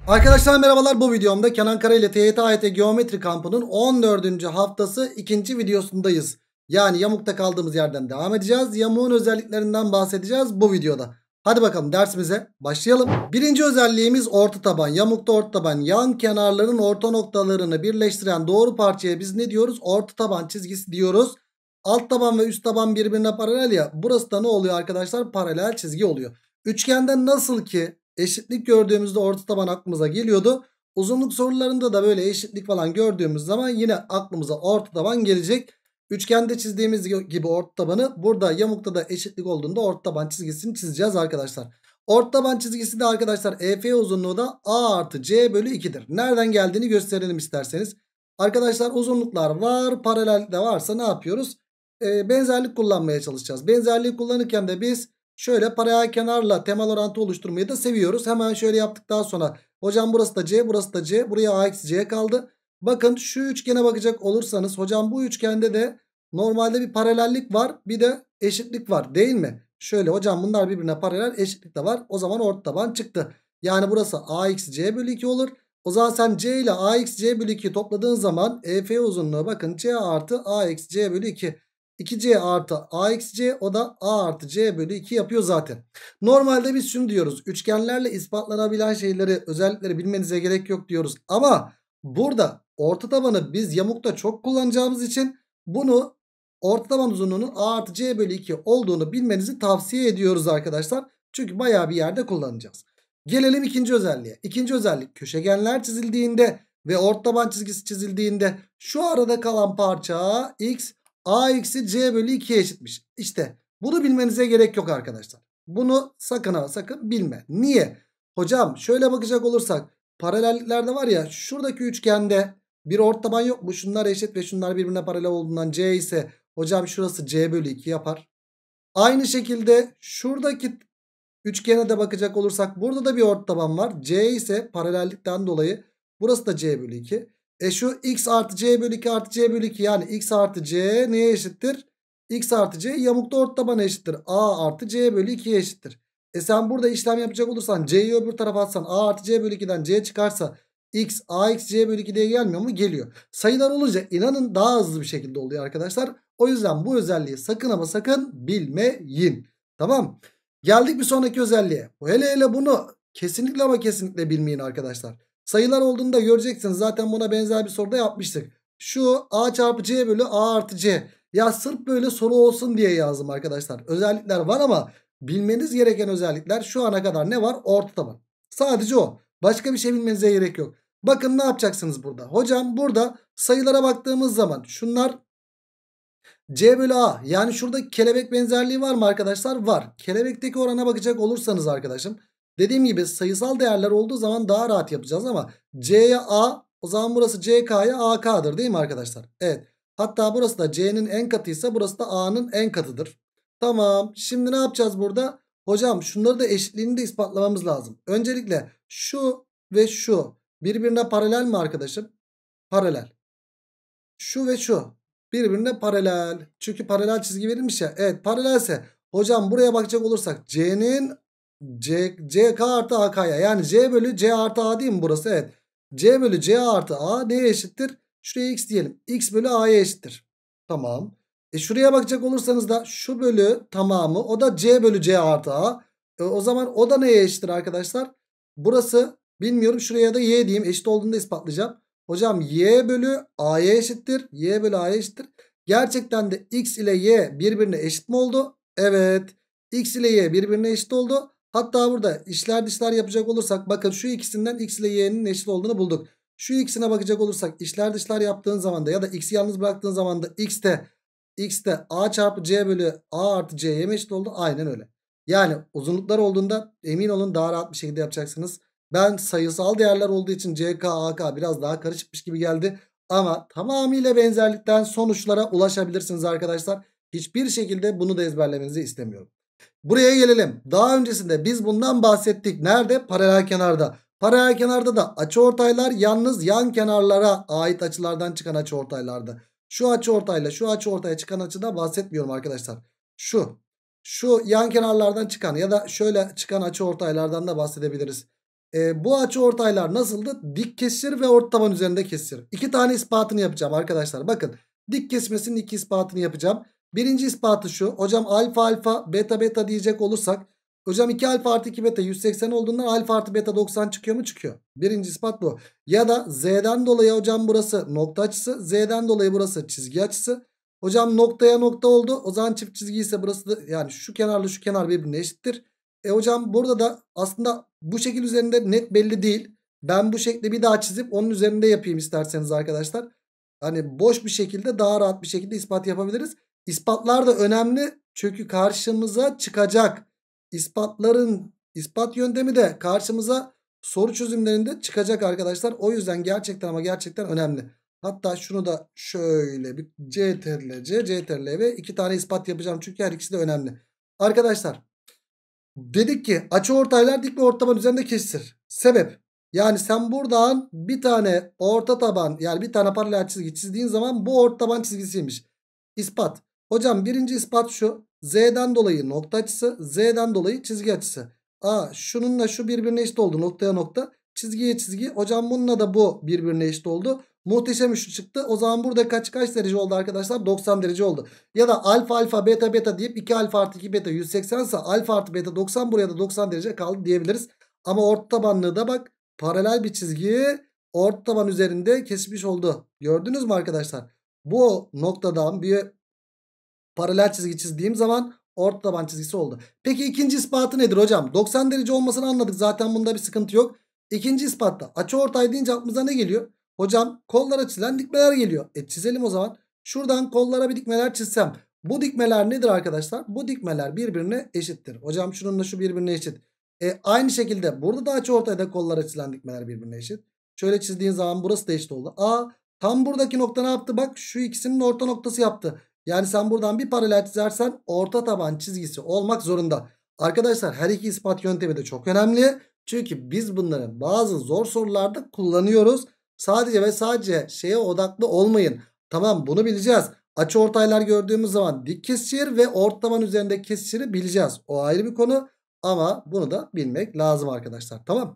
Arkadaşlar merhabalar, bu videomda Kenan Kara ile TYT AYT Geometri kampının 14. haftası 2. videosundayız. Yani yamukta kaldığımız yerden devam edeceğiz. Yamuğun özelliklerinden bahsedeceğiz bu videoda. Hadi bakalım dersimize başlayalım. Birinci özelliğimiz orta taban. Yamukta orta taban, yan kenarların orta noktalarını birleştiren doğru parçaya biz ne diyoruz? Orta taban çizgisi diyoruz. Alt taban ve üst taban birbirine paralel ya. Burası da ne oluyor arkadaşlar? Paralel çizgi oluyor. Üçgende nasıl ki eşitlik gördüğümüzde orta taban aklımıza geliyordu, uzunluk sorularında da böyle eşitlik falan gördüğümüz zaman yine aklımıza orta taban gelecek. Üçgende çizdiğimiz gibi orta tabanı, burada yamukta da eşitlik olduğunda orta taban çizgisini çizeceğiz arkadaşlar. Orta taban çizgisi de arkadaşlar EF uzunluğu da A artı C bölü 2'dir. Nereden geldiğini gösterelim isterseniz. Arkadaşlar uzunluklar var, paralel de varsa ne yapıyoruz? Benzerlik kullanmaya çalışacağız. Benzerliği kullanırken de biz şöyle paralel kenarla temel orantı oluşturmayı da seviyoruz. Hemen şöyle yaptıktan sonra hocam burası da C, burası da C, buraya A eksi C kaldı. Bakın şu üçgene bakacak olursanız hocam bu üçgende de normalde bir paralellik var, bir de eşitlik var değil mi? Şöyle hocam bunlar birbirine paralel, eşitlik de var. O zaman orta taban çıktı. Yani burası A eksi C bölü 2 olur. O zaman sen C ile A eksi C bölü 2'yi topladığın zaman EF uzunluğu bakın C artı A eksi C bölü 2. 2C artı A eksi C, o da A artı C bölü 2 yapıyor zaten. Normalde biz şunu diyoruz. Üçgenlerle ispatlanabilen şeyleri, özellikleri bilmenize gerek yok diyoruz. Ama burada orta tabanı biz yamukta çok kullanacağımız için bunu orta taban uzunluğunun A artı C bölü 2 olduğunu bilmenizi tavsiye ediyoruz arkadaşlar. Çünkü bayağı bir yerde kullanacağız. Gelelim ikinci özelliğe. İkinci özellik, köşegenler çizildiğinde ve orta taban çizgisi çizildiğinde şu arada kalan parça X A eksi C bölü 2'ye eşitmiş. İşte bunu bilmenize gerek yok arkadaşlar. Bunu sakın ha sakın bilme. Niye? Hocam şöyle bakacak olursak paralelliklerde var ya, şuradaki üçgende bir orta taban yok mu? Şunlar eşit ve şunlar birbirine paralel olduğundan C ise hocam şurası C bölü 2 yapar. Aynı şekilde şuradaki üçgene de bakacak olursak burada da bir orta taban var. C ise paralellikten dolayı burası da C bölü 2. Şu X artı C bölü 2 artı C bölü 2, yani X artı C neye eşittir? X artı C yamukta orta tabana eşittir. A artı C bölü 2'ye eşittir. Sen burada işlem yapacak olursan C'yi öbür tarafa atsan A artı C bölü 2'den C çıkarsa X A eksi C bölü 2 diye gelmiyor mu? Geliyor. Sayılar olunca inanın daha hızlı bir şekilde oluyor arkadaşlar. O yüzden bu özelliği sakın ama sakın bilmeyin. Tamam. Geldik bir sonraki özelliğe. Hele bunu kesinlikle ama kesinlikle bilmeyin arkadaşlar. Sayılar olduğunda göreceksiniz. Zaten buna benzer bir soruda yapmıştık. Şu A çarpı C bölü A artı C. Ya sırf böyle soru olsun diye yazdım arkadaşlar. Özellikler var ama bilmeniz gereken özellikler şu ana kadar ne var? Orta taban. Sadece o. Başka bir şey bilmenize gerek yok. Bakın ne yapacaksınız burada? Hocam burada sayılara baktığımız zaman şunlar C bölü A, yani şurada kelebek benzerliği var mı arkadaşlar? Var. Kelebekteki orana bakacak olursanız arkadaşım, dediğim gibi sayısal değerler olduğu zaman daha rahat yapacağız ama C'ye A, o zaman burası CK'ya AK'dır değil mi arkadaşlar? Evet. Hatta burası da C'nin en katıysa burası da A'nın en katıdır. Tamam. Şimdi ne yapacağız burada? Hocam şunları da eşitliğini de ispatlamamız lazım. Öncelikle şu ve şu birbirine paralel mi arkadaşım? Paralel. Şu ve şu birbirine paralel. Çünkü paralel çizgi verilmiş ya. Evet, paralelse hocam buraya bakacak olursak C'nin CK artı AK'ya, yani C bölü C artı A değil mi burası? Evet. C bölü C artı A neye eşittir? Şuraya X diyelim. X bölü A'ya eşittir. Tamam. Şuraya bakacak olursanız da şu bölü tamamı, o da C bölü C artı A. O zaman o da neye eşittir arkadaşlar? Burası bilmiyorum, şuraya da Y diyeyim. Eşit olduğunu da ispatlayacağım. Hocam Y bölü A'ya eşittir. Y bölü A'ya eşittir. Gerçekten de X ile Y birbirine eşit mi oldu? Evet. X ile Y birbirine eşit oldu. Hatta burada işler dışlar yapacak olursak bakın şu ikisinden X ile Y'nin eşit olduğunu bulduk. Şu ikisine bakacak olursak işler dışlar yaptığın zaman da ya da X'i yalnız bıraktığın zaman da X'te A çarpı C bölü A artı C'ye mi eşit oldu? Aynen öyle. Yani uzunluklar olduğunda emin olun daha rahat bir şekilde yapacaksınız. Ben sayısal değerler olduğu için CK, AK biraz daha karışıkmış gibi geldi. Ama tamamıyla benzerlikten sonuçlara ulaşabilirsiniz arkadaşlar. Hiçbir şekilde bunu da ezberlemenizi istemiyorum. Buraya gelelim. Daha öncesinde biz bundan bahsettik. Nerede? Paralel kenarda. Paralel kenarda da açıortaylar yalnız yan kenarlara ait açılardan çıkan açıortaylarda. Şu açıortayla şu açıortaya çıkan açıda bahsetmiyorum arkadaşlar. Şu yan kenarlardan çıkan ya da şöyle çıkan açıortaylardan da bahsedebiliriz. Bu açıortaylar nasıldı? Dik kesişir ve ortaban üzerinde kesişir. 2 tane ispatını yapacağım arkadaşlar. Bakın, dik kesmesinin 2 ispatını yapacağım. Birinci ispatı şu. Hocam alfa alfa beta beta diyecek olursak. Hocam 2 alfa artı 2 beta 180 olduğundan alfa artı beta 90 çıkıyor mu? Çıkıyor. Birinci ispat bu. Ya da z'den dolayı hocam burası nokta açısı. Z'den dolayı burası çizgi açısı. Hocam noktaya nokta oldu. O zaman çift çizgi ise burası da, yani şu kenarla şu kenar birbirine eşittir. Hocam burada da aslında bu şekil üzerinde net belli değil. Ben bu şekli bir daha çizip onun üzerinde yapayım isterseniz arkadaşlar. Hani boş bir şekilde daha rahat bir şekilde ispat yapabiliriz. İspatlar da önemli çünkü karşımıza çıkacak. İspatların ispat yöntemi de karşımıza soru çözümlerinde çıkacak arkadaşlar. O yüzden gerçekten ama gerçekten önemli. Hatta şunu da şöyle bir CTRL ve 2 tane ispat yapacağım çünkü her ikisi de önemli. Arkadaşlar, dedik ki açıortaylar dik ve ortaban üzerinde kesişir. Sebep, yani sen buradan bir tane orta taban, yani bir tane paralel çizgi çizdiğin zaman bu ortaban çizgisiymiş. İspat. Hocam birinci ispat şu. Z'den dolayı nokta açısı, Z'den dolayı çizgi açısı. Şununla şu birbirine eşit oldu, noktaya nokta. Çizgiye çizgi. Hocam bununla da bu birbirine eşit oldu. Muhteşem üçlü çıktı. O zaman burada kaç derece oldu arkadaşlar? 90 derece oldu. Ya da alfa alfa beta beta deyip 2 alfa artı 2 beta 180 ise alfa artı beta 90, buraya da 90 derece kaldı diyebiliriz. Ama orta tabanlığı da bak, paralel bir çizgi orta taban üzerinde kesmiş oldu. Gördünüz mü arkadaşlar? Bu noktadan bir paralel çizgi çizdiğim zaman orta taban çizgisi oldu. Peki ikinci ispatı nedir hocam? 90 derece olmasını anladık. Zaten bunda bir sıkıntı yok. İkinci ispatta açıortay deyince aklımıza ne geliyor? Hocam kollara çizilen dikmeler geliyor. Çizelim o zaman. Şuradan kollara bir dikmeler çizsem. Bu dikmeler nedir arkadaşlar? Bu dikmeler birbirine eşittir. Hocam şununla şu birbirine eşit. Aynı şekilde burada da açıortayda kollara çizilen dikmeler birbirine eşit. Şöyle çizdiğin zaman burası da eşit oldu. Tam buradaki nokta ne yaptı? Bak, şu ikisinin orta noktası yaptı. Yani sen buradan bir paralel çizersen orta taban çizgisi olmak zorunda. Arkadaşlar, her iki ispat yöntemi de çok önemli. Çünkü biz bunları bazı zor sorularda kullanıyoruz. Sadece ve sadece şeye odaklı olmayın. Tamam, bunu bileceğiz. Açıortaylar gördüğümüz zaman dik kesişir ve orta taban üzerinde kesişiri bileceğiz. O ayrı bir konu ama bunu da bilmek lazım arkadaşlar. Tamam.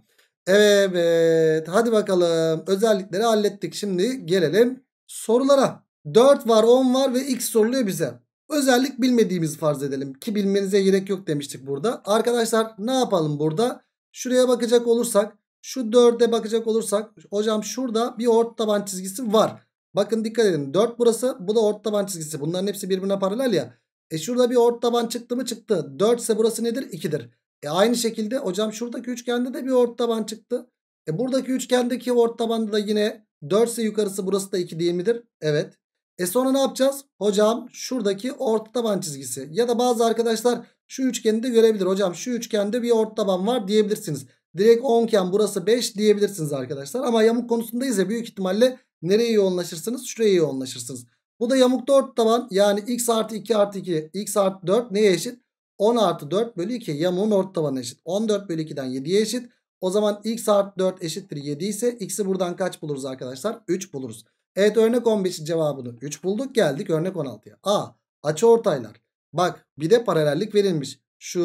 Evet, hadi bakalım, özellikleri hallettik. Şimdi gelelim sorulara. 4 var, 10 var ve x soruluyor bize. Özellik bilmediğimizi farz edelim ki bilmenize gerek yok demiştik burada. Arkadaşlar, ne yapalım burada? Şuraya bakacak olursak, şu 4'e bakacak olursak hocam şurada bir orta taban çizgisi var. Bakın dikkat edin, 4 burası, bu da orta taban çizgisi. Bunların hepsi birbirine paralel ya. Şurada bir orta taban çıktı mı? Çıktı. 4 ise burası nedir? 2'dir. Aynı şekilde hocam şuradaki üçgende de bir orta taban çıktı. Buradaki üçgendeki orta tabanda da yine 4 ise yukarısı, burası da 2 değil midir? Evet. Sonra ne yapacağız? Hocam şuradaki orta taban çizgisi. Ya da bazı arkadaşlar şu üçgeni de görebilir. Hocam şu üçgende bir orta taban var diyebilirsiniz. Direkt 10 iken burası 5 diyebilirsiniz arkadaşlar. Ama yamuk konusundayız ya, büyük ihtimalle nereye yoğunlaşırsınız? Şuraya yoğunlaşırsınız. Bu da yamukta orta taban. Yani x artı 2 artı 2 x artı 4 neye eşit? 10 artı 4 bölü 2. Yamuğun orta tabanı eşit. 14 bölü 2'den 7'ye eşit. O zaman x artı 4 eşittir 7 ise x'i buradan kaç buluruz arkadaşlar? 3 buluruz. Evet, örnek 15'in cevabını 3 bulduk, geldik örnek 16'ya. Açıortaylar. Bak, bir de paralellik verilmiş.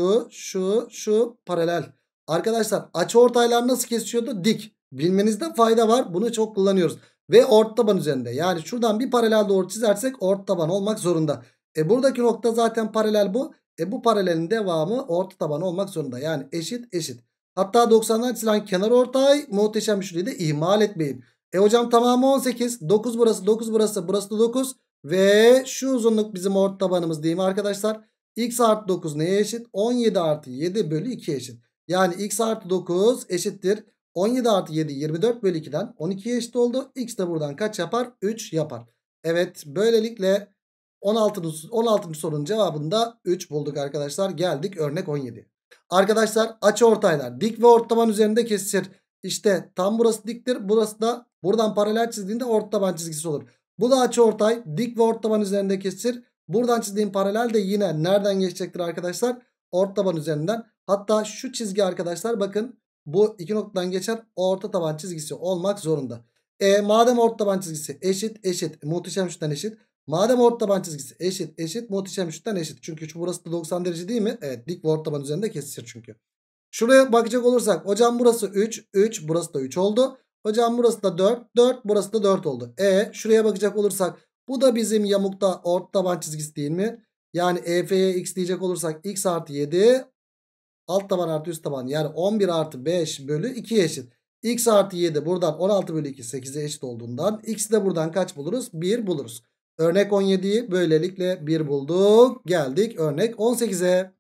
Şu paralel. Arkadaşlar, açıortaylar nasıl kesişiyordu? Dik. Bilmenizde fayda var. Bunu çok kullanıyoruz. Ve orta taban üzerinde. Yani şuradan bir paralel doğru çizersek orta taban olmak zorunda. Buradaki nokta zaten paralel bu. Bu paralelin devamı orta taban olmak zorunda. Yani eşit eşit. Hatta 90'dan çizilen kenar ortay muhteşem üçlüyü de ihmal etmeyin. Hocam tamamı 18. 9 burası, 9 burası, burası da 9. Ve şu uzunluk bizim orta tabanımız değil mi arkadaşlar? X artı 9 neye eşit? 17 artı 7 bölü 2 eşit. Yani x artı 9 eşittir. 17 artı 7 24 bölü 2'den 12'ye eşit oldu. X de buradan kaç yapar? 3 yapar. Evet, böylelikle 16. sorunun cevabında 3 bulduk arkadaşlar. Geldik örnek 17. Arkadaşlar, açıortaylar dik ve orta taban üzerinde kesişir. İşte tam burası diktir. Burası da buradan paralel çizdiğinde orta taban çizgisi olur. Bu da açıortay dik ve orta taban üzerinde kesişir. Buradan çizdiğim paralel de yine nereden geçecektir arkadaşlar? Orta taban üzerinden. Hatta şu çizgi arkadaşlar, bakın, bu iki noktadan geçen orta taban çizgisi olmak zorunda. Madem orta taban çizgisi eşit eşit muhteşem üçten eşit. Madem orta taban çizgisi eşit eşit muhteşem üçten eşit. Çünkü burası da 90 derece değil mi? Evet, dik ve orta taban üzerinde kesişir çünkü. Şuraya bakacak olursak hocam burası 3. 3 burası da 3 oldu. Hocam burası da 4. 4 burası da 4 oldu. Şuraya bakacak olursak bu da bizim yamukta ortaban çizgisi değil mi? Yani EF'ye x diyecek olursak x artı 7 alt taban artı üst taban yani 11 artı 5 bölü 2'ye eşit. X artı 7 buradan 16 bölü 2 8'e eşit olduğundan x de buradan kaç buluruz? 1 buluruz. Örnek 17'yi böylelikle 1 bulduk. Geldik örnek 18'e.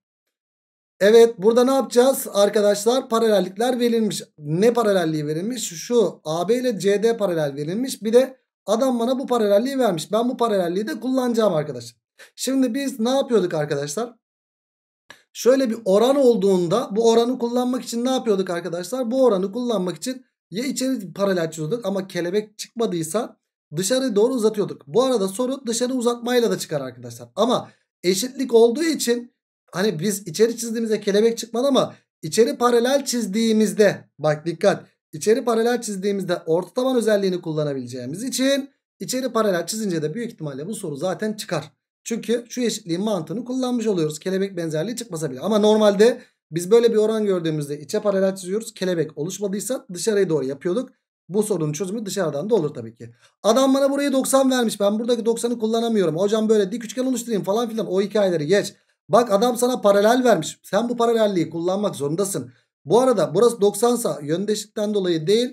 Evet, burada ne yapacağız arkadaşlar? Paralellikler verilmiş. Ne paralelliği verilmiş? Şu AB ile CD paralel verilmiş. Bir de adam bana bu paralelliği vermiş. Ben bu paralelliği de kullanacağım arkadaşlar. Şimdi biz ne yapıyorduk arkadaşlar? Şöyle bir oran olduğunda bu oranı kullanmak için ne yapıyorduk arkadaşlar? Bu oranı kullanmak için ya içeri paralel çiziyorduk ama kelebek çıkmadıysa dışarı doğru uzatıyorduk. Bu arada soru dışarı uzatmayla da çıkar arkadaşlar. Ama eşitlik olduğu için hani biz içeri çizdiğimizde kelebek çıkmadı ama içeri paralel çizdiğimizde bak dikkat, içeri paralel çizdiğimizde orta taban özelliğini kullanabileceğimiz için içeri paralel çizince de büyük ihtimalle bu soru zaten çıkar. Çünkü şu eşitliğin mantığını kullanmış oluyoruz. Kelebek benzerliği çıkmasa bile. Ama normalde biz böyle bir oran gördüğümüzde içe paralel çiziyoruz. Kelebek oluşmadıysa dışarıya doğru yapıyorduk. Bu sorunun çözümü dışarıdan da olur tabii ki. Adam bana burayı 90 vermiş. Ben buradaki 90'ı kullanamıyorum. Hocam böyle dik üçgen oluşturayım falan filan. O hikayeleri geç. Bak adam sana paralel vermiş. Sen bu paralelliği kullanmak zorundasın. Bu arada burası 90 sa yöndeşlikten dolayı değil.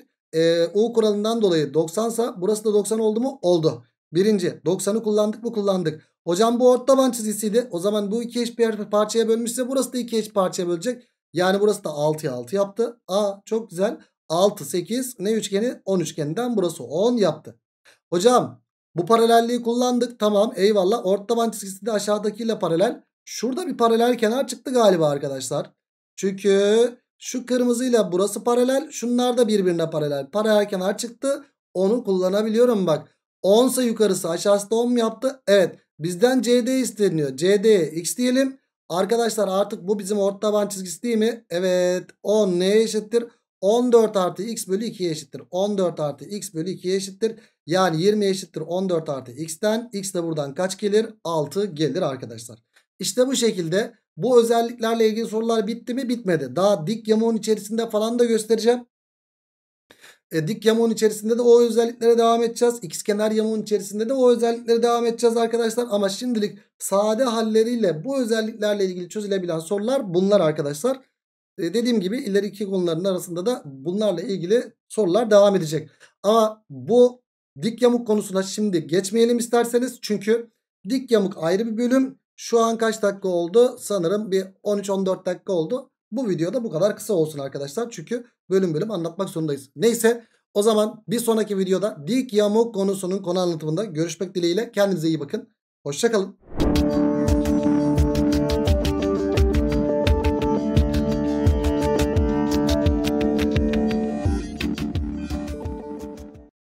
U kuralından dolayı 90 sa burası da 90 oldu mu? Oldu. Birinci 90'ı kullandık mı? Kullandık. Hocam bu ortaban çizgisiydi. O zaman bu iki eş bir parçaya bölmüşse burası da iki eş parçaya bölecek. Yani burası da 6'ya 6 yaptı. Çok güzel. 6 8 ne üçgeni? 10 üçgeninden burası 10 yaptı. Hocam bu paralelliği kullandık. Tamam eyvallah. Ortaban çizgisi de aşağıdakiyle paralel. Şurada bir paralel kenar çıktı galiba arkadaşlar. Çünkü şu kırmızıyla burası paralel. Şunlar da birbirine paralel. Paralel kenar çıktı. Onu kullanabiliyorum bak. 10 ise yukarısı aşağısı da 10 mu yaptı? Evet. Bizden CD isteniyor. CD'ye x diyelim. Arkadaşlar artık bu bizim ortaban çizgisi değil mi? Evet. 10 neye eşittir? 14 artı x bölü 2'ye eşittir. 14 artı x bölü 2'ye eşittir. Yani 20 eşittir 14 artı x'ten. X de buradan kaç gelir? 6 gelir arkadaşlar. İşte bu şekilde bu özelliklerle ilgili sorular bitti mi? Bitmedi. Daha dik yamuğun içerisinde falan da göstereceğim. Dik yamuğun içerisinde de o özelliklere devam edeceğiz. İkizkenar yamuğun içerisinde de o özelliklere devam edeceğiz arkadaşlar. Ama şimdilik sade halleriyle bu özelliklerle ilgili çözülebilen sorular bunlar arkadaşlar. Dediğim gibi ileriki konuların arasında da bunlarla ilgili sorular devam edecek. Ama bu dik yamuk konusuna şimdi geçmeyelim isterseniz. Çünkü dik yamuk ayrı bir bölüm. Şu an kaç dakika oldu? Sanırım bir 13-14 dakika oldu. Bu videoda bu kadar kısa olsun arkadaşlar. Çünkü bölüm bölüm anlatmak zorundayız. Neyse o zaman bir sonraki videoda dik yamuk konusunun konu anlatımında görüşmek dileğiyle. Kendinize iyi bakın. Hoşça kalın.